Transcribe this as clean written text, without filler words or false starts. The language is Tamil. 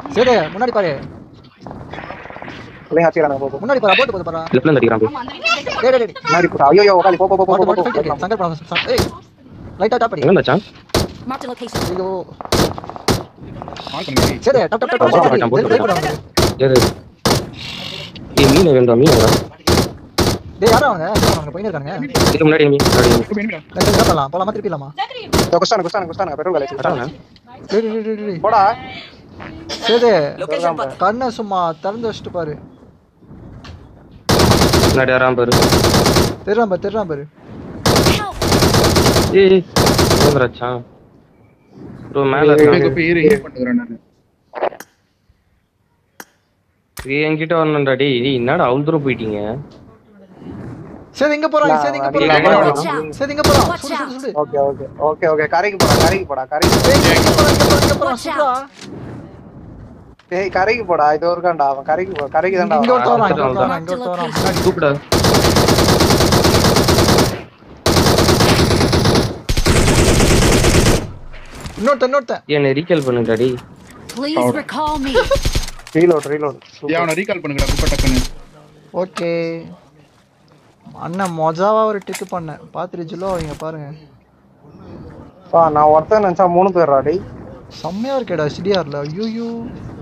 சரி முன்னாடி பாரு இல்லைங்க அடிச்சுறாங்க போ முன்னாடி பாரு போட்டு போது பாரு லெஃப்ட்ல இருந்து அடிக்கிறான் bro. டேய் டேய் டேய் முன்னாடி போ ஐயோ உட்காந்து போ போ போ பாத்து போ பாத்து ஃபைட் சங்கர் பாரு ஏய் லைட்டா டாப் அடி எங்க மச்சான் Marked a location. ஐயோ கால் பண்ணுங்க சரி டாப் டாப் டாப் போட்டு டாப் போட்டு ரைட் போட்டு. போடு ஏறு ஏய் மீன் வேண்டாம் மீன் வேண்டாம் டேய் யாரா அவங்க போயினே இருக்காங்க இதுக்கு முன்னாடி enemy, முன்னாடி enemy. டேய் போலாம் போலாமா திருப்பிலாமா குஸ்டான பெட்ரோல் காலேஜ் அதானே? டேய் டேய் டேய் டேய் போடா சரி Location பாத்து. கண்ணை சும்மா திறந்து வச்சிட்டு பாரு முன்னாடி வரான் பாரு தெரிறான் பாரு ஏய் ஏங்கறாச்சான் ப்ரோ மேல இருக்கான் போய் ஏறு ஹீல் பண்ணுறேன் நான். ஏய் என்கிட்ட வரணும்டா டேய் டேய் என்னடா அவ்வளவு தூரம் போயிட்டீங்க சரி இங்க போறாங்க சரி இங்க போறாங்க சரி இங்க போறோம் Watch out. சுடு ஓகே ஓகே ஓகே ஓகே கரைக்கு போடா கரைக்கு டேய் இங்க போறோம் சுடுடா டேய் கரைக்கு போடா இது ஒருக்காண்டா அவன் கரைக்கு தான்டா இங்க அவன். ஒருத்தவன் இங்க ஒருத்தவன் முன்னாடி கூப்பிடா இன்னொருத்தன் என்ன ரீகால் பண்ணுடா டேய் Please recall me. ரீலோட் ஏய் அவனை ரீகால் பண்ணுங்கடா குப்பை டக்குன்னு. ஓகே அண்ணன் மொஜாவா ஒரு டிக்கு பண்ணேன் பாத்துருச்சுலோ இங்க பாருங்க நான் ஒருத்தன் நினைச்சா 3 பேர்டா டேய் செம்மையா இருக்கேடா சிடிஆர்ல ஐயோ